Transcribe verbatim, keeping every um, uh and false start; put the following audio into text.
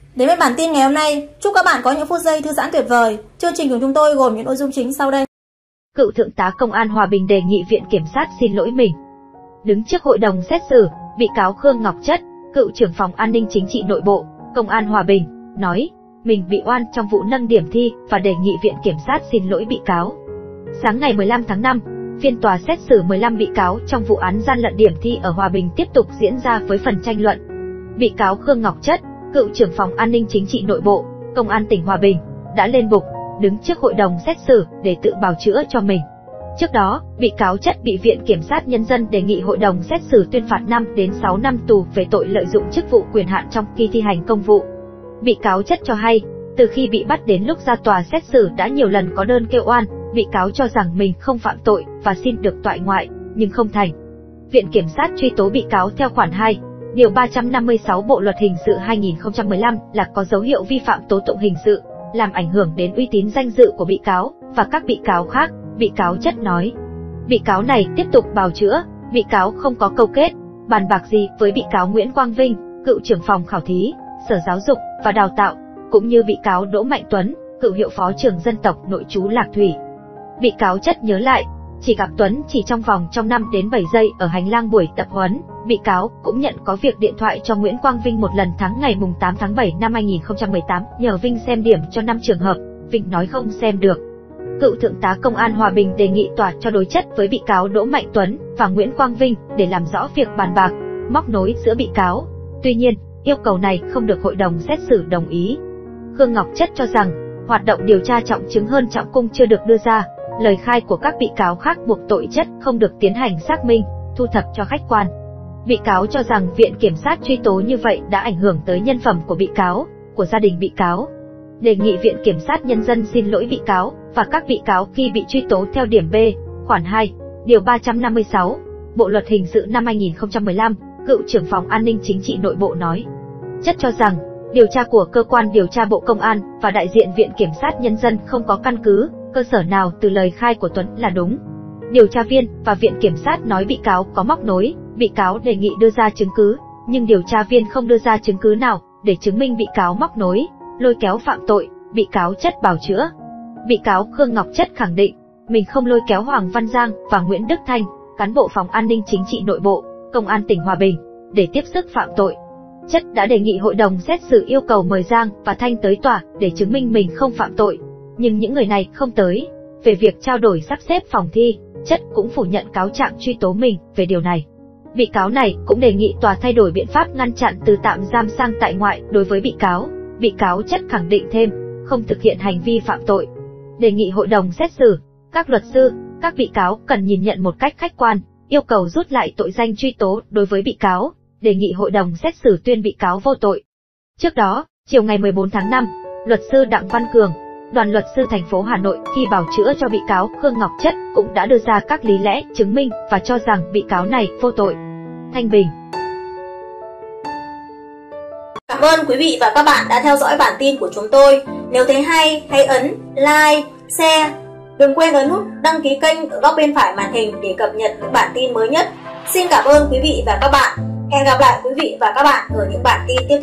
Đến với bản tin ngày hôm nay, chúc các bạn có những phút giây thư giãn tuyệt vời. Chương trình của chúng tôi gồm những nội dung chính sau đây. Cựu Thượng tá Công an Hòa Bình đề nghị Viện Kiểm sát xin lỗi mình. Đứng trước hội đồng xét xử, bị cáo Khương Ngọc Chất, cựu trưởng phòng an ninh chính trị nội bộ, Công an Hòa Bình, nói mình bị oan trong vụ nâng điểm thi và đề nghị Viện Kiểm sát xin lỗi bị cáo. Sáng ngày mười lăm tháng năm, phiên tòa xét xử mười lăm bị cáo trong vụ án gian lận điểm thi ở Hòa Bình tiếp tục diễn ra với phần tranh luận. Bị cáo Khương Ngọc Chất, cựu trưởng phòng an ninh chính trị nội bộ, Công an tỉnh Hòa Bình, đã lên bục, đứng trước hội đồng xét xử để tự bào chữa cho mình. Trước đó, bị cáo Chất bị Viện Kiểm sát Nhân dân đề nghị hội đồng xét xử tuyên phạt năm đến sáu năm tù về tội lợi dụng chức vụ quyền hạn trong khi thi hành công vụ. Bị cáo Chất cho hay, từ khi bị bắt đến lúc ra tòa xét xử đã nhiều lần có đơn kêu oan, bị cáo cho rằng mình không phạm tội và xin được toại ngoại, nhưng không thành. Viện Kiểm sát truy tố bị cáo theo khoản hai, điều ba trăm năm mươi sáu Bộ luật hình sự hai nghìn không trăm mười lăm là có dấu hiệu vi phạm tố tụng hình sự, làm ảnh hưởng đến uy tín danh dự của bị cáo và các bị cáo khác, bị cáo Chất nói. Bị cáo này tiếp tục bào chữa, bị cáo không có câu kết, bàn bạc gì với bị cáo Nguyễn Quang Vinh, cựu trưởng phòng khảo thí, Sở Giáo dục và Đào tạo, cũng như bị cáo Đỗ Mạnh Tuấn, cựu hiệu phó trường dân tộc nội trú Lạc Thủy. Bị cáo Chất nhớ lại, chỉ gặp Tuấn chỉ trong vòng trong năm đến bảy giây ở hành lang buổi tập huấn. Bị cáo cũng nhận có việc điện thoại cho Nguyễn Quang Vinh một lần tháng ngày mùng tám tháng bảy năm hai nghìn không trăm mười tám nhờ Vinh xem điểm cho năm trường hợp, Vinh nói không xem được. Cựu Thượng tá Công an Hòa Bình đề nghị tòa cho đối chất với bị cáo Đỗ Mạnh Tuấn và Nguyễn Quang Vinh để làm rõ việc bàn bạc, móc nối giữa bị cáo. Tuy nhiên, yêu cầu này không được hội đồng xét xử đồng ý. Khương Ngọc Chất cho rằng, hoạt động điều tra trọng chứng hơn trọng cung chưa được đưa ra, lời khai của các bị cáo khác buộc tội Chất không được tiến hành xác minh, thu thập cho khách quan. Bị cáo cho rằng Viện Kiểm sát truy tố như vậy đã ảnh hưởng tới nhân phẩm của bị cáo, của gia đình bị cáo. Đề nghị Viện Kiểm sát Nhân dân xin lỗi bị cáo và các bị cáo khi bị truy tố theo điểm B, khoản hai, điều ba trăm năm mươi sáu, Bộ luật hình sự năm hai nghìn không trăm mười lăm, cựu trưởng phòng an ninh chính trị nội bộ nói. Chất cho rằng, điều tra của cơ quan điều tra Bộ Công an và đại diện Viện Kiểm sát Nhân dân không có căn cứ, cơ sở nào từ lời khai của Tuấn là đúng. Điều tra viên và Viện Kiểm sát nói bị cáo có móc nối, bị cáo đề nghị đưa ra chứng cứ, nhưng điều tra viên không đưa ra chứng cứ nào để chứng minh bị cáo móc nối, lôi kéo phạm tội, bị cáo Chất bào chữa. Bị cáo Khương Ngọc Chất khẳng định, mình không lôi kéo Hoàng Văn Giang và Nguyễn Đức Thanh, cán bộ phòng an ninh chính trị nội bộ, Công an tỉnh Hòa Bình, để tiếp sức phạm tội. Chất đã đề nghị hội đồng xét xử yêu cầu mời Giang và Thanh tới tòa để chứng minh mình không phạm tội, nhưng những người này không tới. Về việc trao đổi sắp xếp phòng thi, Chất cũng phủ nhận cáo trạng truy tố mình về điều này. Bị cáo này cũng đề nghị tòa thay đổi biện pháp ngăn chặn từ tạm giam sang tại ngoại đối với bị cáo. Bị cáo Chất khẳng định thêm, không thực hiện hành vi phạm tội. Đề nghị hội đồng xét xử, các luật sư, các bị cáo cần nhìn nhận một cách khách quan, yêu cầu rút lại tội danh truy tố đối với bị cáo, đề nghị hội đồng xét xử tuyên bị cáo vô tội. Trước đó, chiều ngày mười bốn tháng năm, luật sư Đặng Văn Cường, đoàn luật sư thành phố Hà Nội khi bào chữa cho bị cáo Khương Ngọc Chất cũng đã đưa ra các lý lẽ chứng minh và cho rằng bị cáo này vô tội. Thanh Bình. Cảm ơn quý vị và các bạn đã theo dõi bản tin của chúng tôi. Nếu thấy hay, hãy ấn like, share. Đừng quên ấn nút đăng ký kênh ở góc bên phải màn hình để cập nhật những bản tin mới nhất. Xin cảm ơn quý vị và các bạn. Hẹn gặp lại quý vị và các bạn ở những bản tin tiếp theo.